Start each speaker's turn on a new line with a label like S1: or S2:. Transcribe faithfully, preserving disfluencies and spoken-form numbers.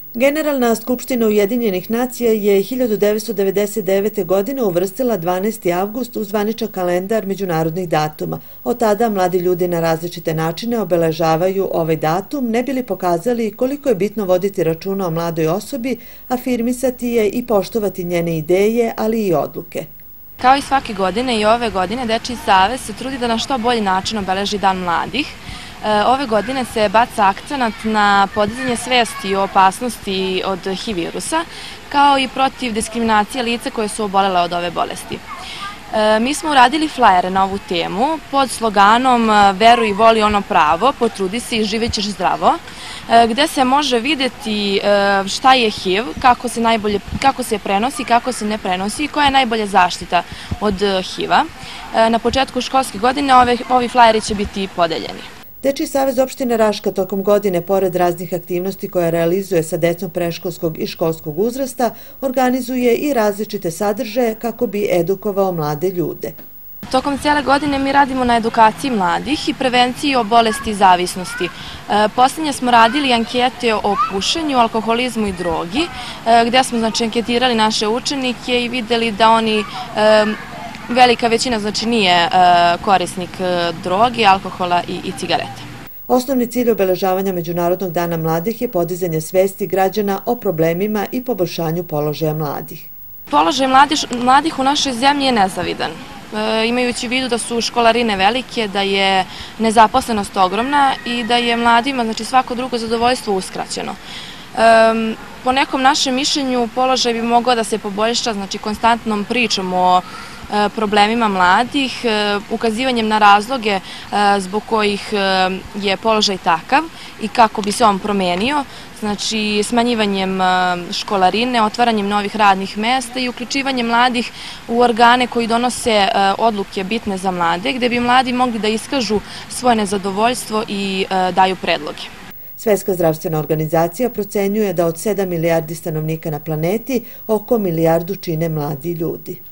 S1: Generalna skupština Ujedinjenih nacija je hiljadu devetsto devedeset devete. godine uvrstila dvanaesti avgust u zvaničan kalendar međunarodnih datuma. Od tada mladi ljudi na različite načine obeležavaju ovaj datum, ne bi li pokazali koliko je bitno voditi računa o mladoj osobi, afirmisati je i poštovati njene ideje, ali i odluke.
S2: Kao i svake godine i ove godine Dečiji savez se trudi da na što bolji način obeleži Dan mladih. Ove godine se baca akcenat na podizanje svesti o opasnosti od H I V virusa, kao i protiv diskriminacije lica koje su obolele od ove bolesti. Mi smo uradili flajere na ovu temu pod sloganom "Veruj i voli ono pravo, potrudi se i živjet ćeš zdravo", gde se može vidjeti šta je H I V, kako se najbolje, kako se prenosi, kako se ne prenosi i koja je najbolja zaštita od H I V-a. Na početku školske godine ovi flajeri će biti podeljeni.
S1: Dečiji savez opštine Raška tokom godine, pored raznih aktivnosti koje realizuje sa decom predškolskog i školskog uzrasta, organizuje i različite sadržaje kako bi edukovao mlade ljude.
S2: Tokom cijele godine mi radimo na edukaciji mladih i prevenciji o bolesti i zavisnosti. Posljednje smo radili ankete o pušenju, alkoholizmu i drogi, gdje smo znači anketirali naše učenike i vidjeli da oni velika većina znači nije korisnik droge, alkohola i cigareta.
S1: Osnovni cilj obeležavanja Međunarodnog dana mladih je podizanje svesti građana o problemima i poboljšanju položaja mladih.
S2: Položaj mladih u našoj zemlji je nezavidan. Imajući u vidu da su školarine velike, da je nezaposlenost ogromna i da je mladima znači svako drugo zadovoljstvo uskraćeno. Po nekom našem mišljenju položaj bi mogao da se poboljša znači konstantnom pričom o problemima mladih, ukazivanjem na razloge zbog kojih je položaj takav i kako bi se on promenio, znači smanjivanjem školarine, otvaranjem novih radnih mesta i uključivanjem mladih u organe koji donose odluke bitne za mlade, gde bi mladi mogli da iskažu svoje nezadovoljstvo i daju predloge.
S1: Svetska zdravstvena organizacija procenjuje da od sedam milijardi stanovnika na planeti oko milijardu čine mladi ljudi.